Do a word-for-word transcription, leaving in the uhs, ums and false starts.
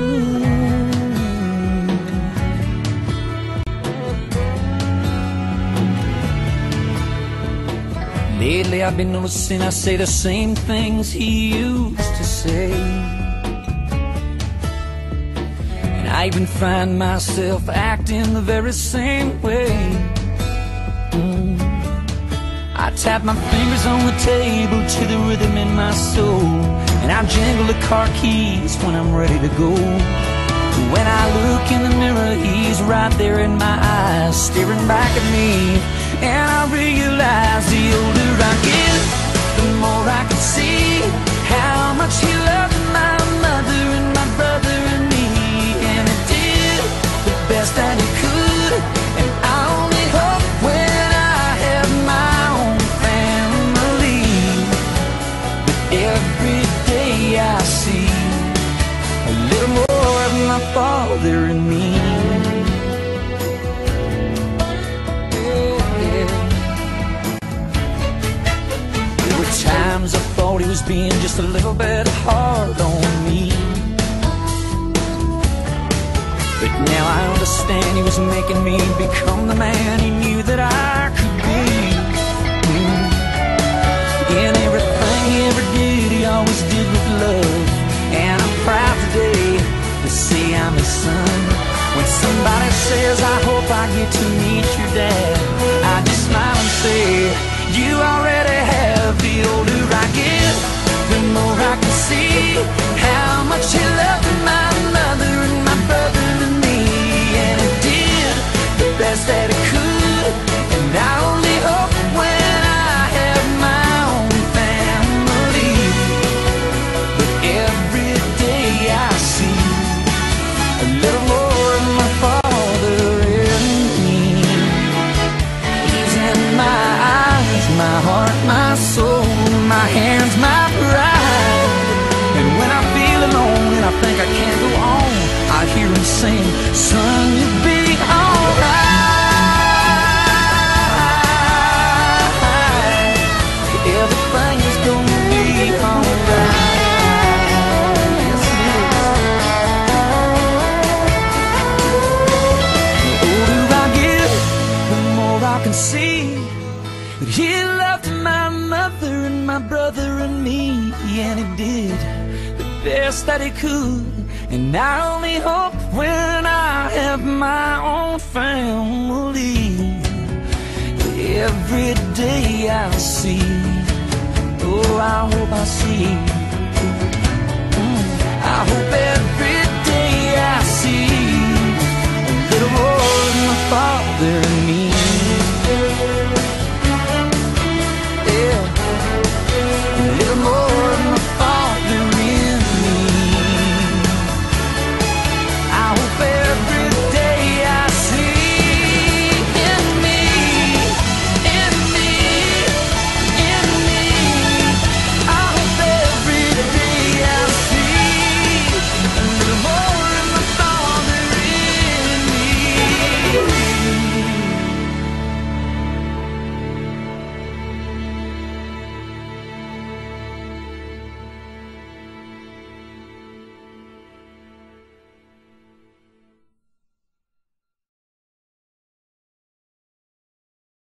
Lately I've been noticing I say the same things he used to say, and I even find myself acting the very same way. mm. I tap my fingers on the table to the rhythm in my soul, and I jingle the car keys when I'm ready to go. When I look in the mirror, he's right there in my eyes, staring back at me. And I realize the older I get, the more I can see how much he loved my mother and my brother and me. And he did the best that he could, and I only hope when I have my own family that every day I see a little more of my father and me. Times I thought he was being just a little bit hard on me, but now I understand he was making me become the man he knew that I could be. mm. In everything he ever did, he always did with love, and I'm proud today to say I'm his son. When somebody says, I hope I get to meet your dad, I just smile and say, you already have. The older I get, the more I can see how much he loved my mother and my brother and me. And he did the best that he could, and I only hope when I have my own family that every day I see a little more of my father in me. He's in my eyes, my heart, my soul, my hands, my pride. And when I feel alone and I think I can't go on, I hear him sing, son, you'll be alright. Everything is gonna be alright. Yes, it is. The older I get, the more I can see that he loved my mother and my brother and me, and he did the best that he could. And I only hope when I have my own family that every day I'll see, oh, I hope I see, mm, I hope every day I see a little more of my father and me.